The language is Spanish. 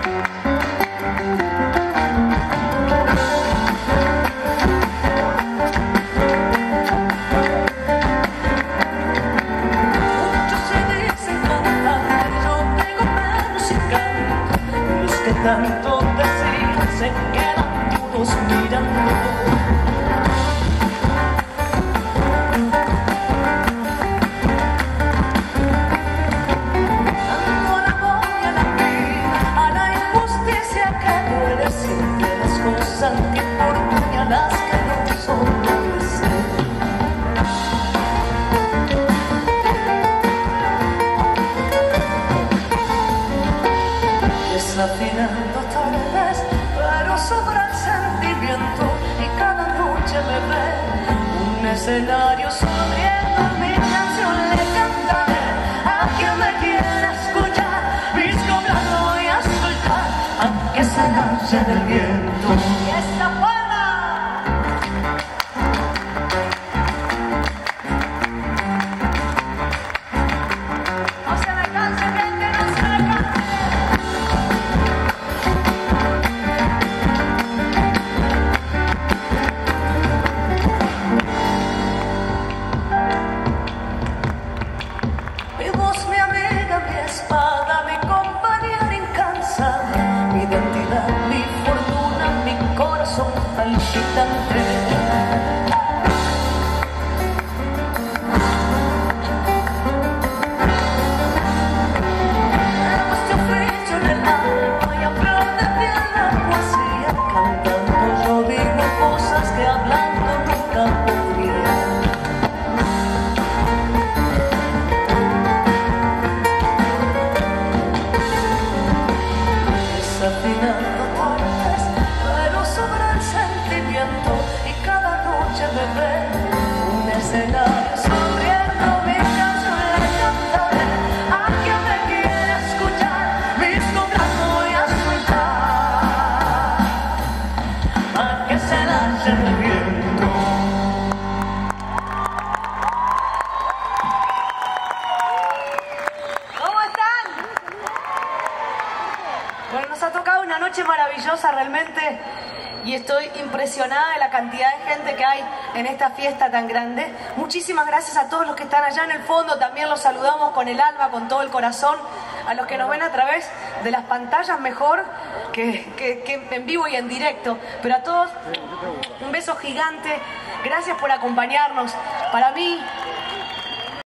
Tanto decir se quedan todos mirando. Dando la voy a la vida, a la injusticia que duele siempre las cosas que importan y a las que no son de ser. Desafinando tal vez, pero sobra el sentimiento y cada noche me ve un escenario sonriendo. Mi canción le cantaré a quien me quiera escuchar, mis cobras voy a soltar a que se lance del viento. Y esta palma no se me canse, gente, no se me canse. Palpitante. Este oficio en el alma y a flor de piel la poesía, cantando yo digo cosas que hablando nunca podría. Desafinando tal vez, pero sobra el sentimiento y cada noche me ve un escenario sonriendo. Mi canción le cantaré a quien me quiera escuchar, mis cobras voy a soltar a que se lance el viento. ¿Cómo están? Bueno, nos ha tocado una noche maravillosa realmente. Y estoy impresionada de la cantidad de gente que hay en esta fiesta tan grande. Muchísimas gracias a todos los que están allá en el fondo. También los saludamos con el alma, con todo el corazón. A los que nos ven a través de las pantallas mejor que en vivo y en directo. Pero a todos, un beso gigante. Gracias por acompañarnos. Para mí